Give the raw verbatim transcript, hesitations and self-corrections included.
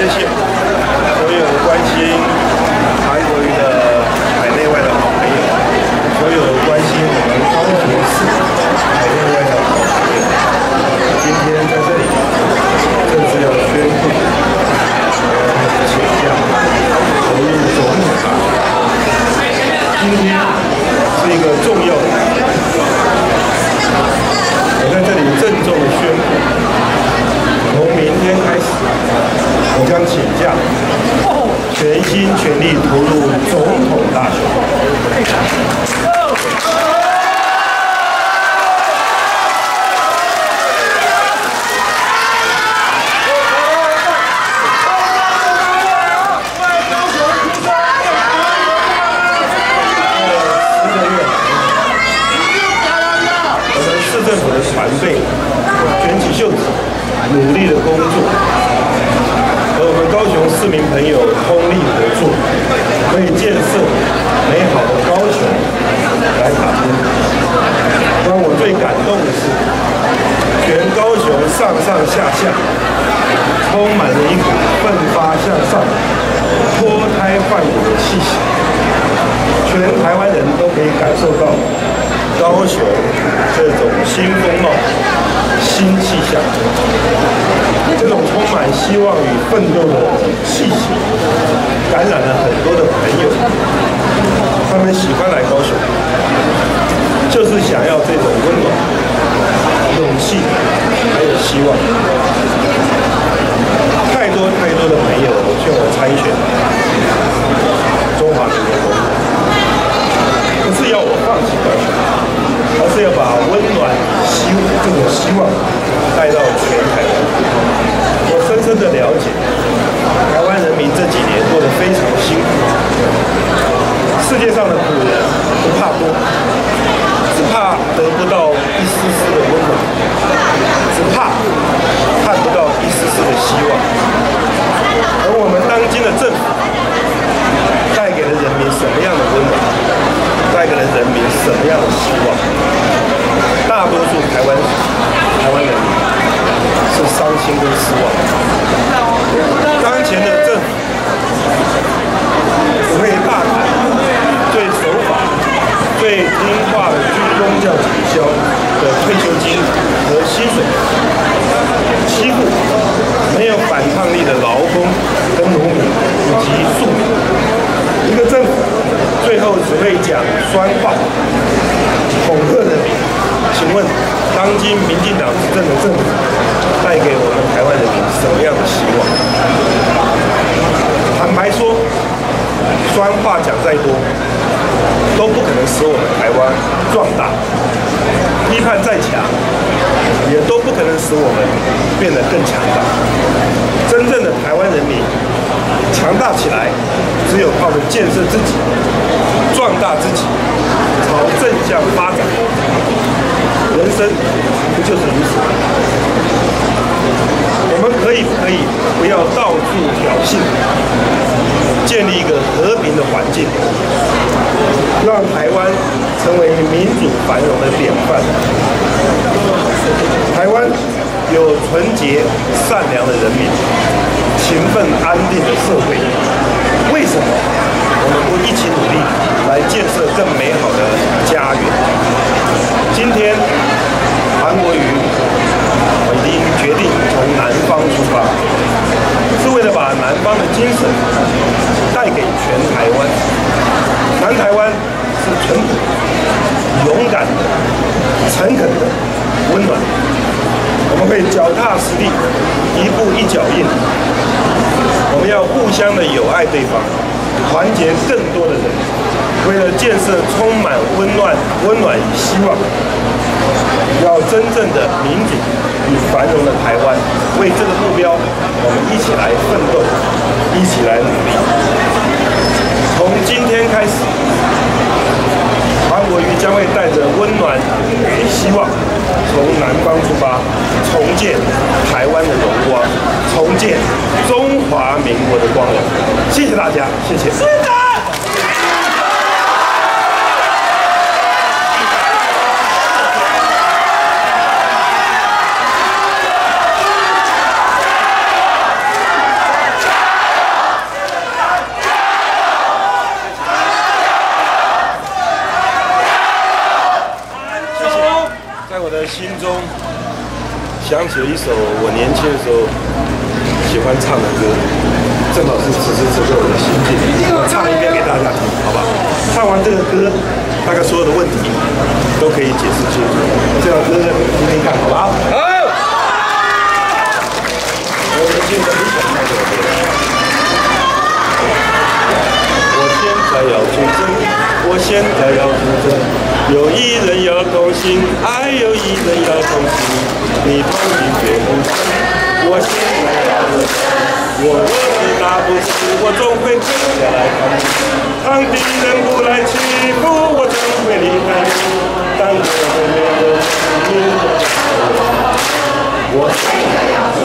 谢所有关心韩国瑜的海内外的好朋友，所有关心我们高雄市海内外的好朋友，今天在这里正式要宣布，我请假投入总统党。今天是一个重要的日子，我在这里郑重的宣布，从明天开始，我将请假，全心全力投入总统大选。政府的团队卷起袖子，努力的工作，和我们高雄市民朋友通力合作，为建设美好的高雄来打拼。让我最感动的是，全高雄上上下下充满了一股奋发向上、脱胎换骨的气息，全台湾人都可以感受到高雄这种新风貌、新气象，这种充满希望与奋斗的气息，感染了很多的朋友。他们喜欢来高雄，就是想要这种温暖、勇气，还有希望。太多太多的朋友劝我参选中华民国，不是要我放弃高雄，而是要把温暖、希这种希望带到全台湾。我深深的了解，台湾人民这几年过得非常辛苦。世界上的苦人不怕多，只怕得不到一丝丝的温暖，只怕看不到一丝丝的希望。而我们当今的政府带给了人民什么样的温暖？带给了人民什么样的希望？大多数台湾台湾人民是伤心跟失望。当前的政府只会大谈对守法、对听话的军公教警消的退休金和薪水，欺负没有反抗力的劳工跟农民以及庶民。一个政府最后只会讲酸话，恐吓人民。请问，当今民进党执政的政府带给我们台湾人民什么样的希望？坦白说，酸话讲再多，都不可能使我们台湾壮大；批判再强，也都不可能使我们变得更强大。真正的台湾人民强大起来，只有靠着建设自己、壮大自己，朝正向发展。人生不就是如此？我们可以不可以不要到处挑衅，建立一个和平的环境，让台湾成为民主繁荣的典范？台湾有纯洁善良的人民，勤奋安定的社会，为什么我们不一起努力来建设更美好的家园？今天韩国瑜我已经决定从南方出发，是为了把南方的精神带给全台湾。南台湾是淳朴、勇敢的、诚恳的、温暖。我们会脚踏实地，一步一脚印。我们要互相的友爱对方，团结更多的人，为了建设充满温暖、温暖与希望，要真正的民主与繁荣的台湾。为这个目标，我们一起来奋斗，一起来努力。从今天开始，韩国瑜将会带着温暖与希望，从南方出发，重建台湾的荣光，重建中华民国的光荣。谢谢大家，谢谢。是的。 的心中想起了一首我年轻的时候喜欢唱的歌，正好是此时此刻我的心境。我唱一遍给大家听，好吧？唱完这个歌，大概所有的问题都可以解释清楚。这首歌听听看，好不好？好。我年轻的很喜欢唱这首歌。我现在要出征，我现在要出征。有一人要同行，还有一人要同行。你同行却不成，我现在要出征。我若是打不死，我总会停下来看你。当敌人不来欺负，我总会离开你。当我没有你的时候，我现在要出征。